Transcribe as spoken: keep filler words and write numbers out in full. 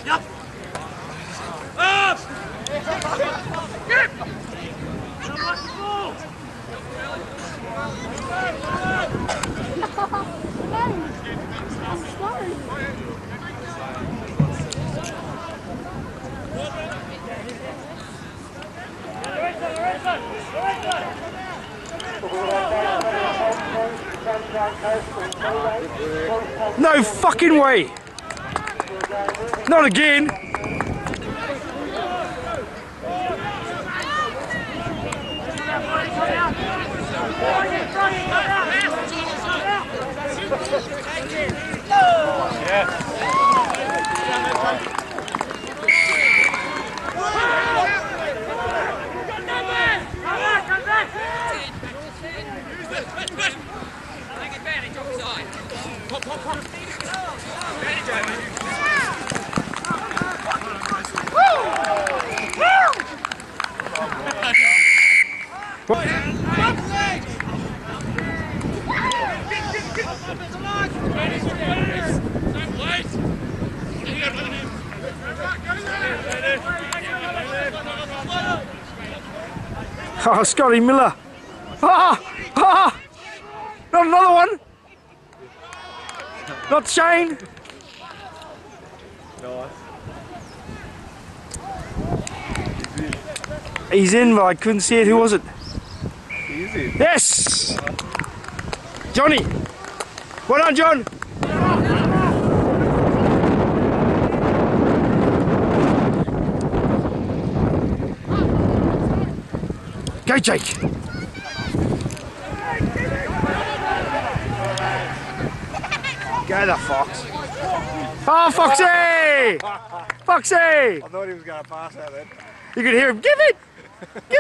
Up! No fucking way! Not again! Oh, Scotty Miller. Ah! Ah! Not another one! Not Shane! He's in, but I couldn't see it. Who was it? He's in. Yes! Johnny! Well done, John! Go, Jake! Go the Fox! Oh, Foxy! Foxy! I thought he was going to pass that then. You could hear him, give it!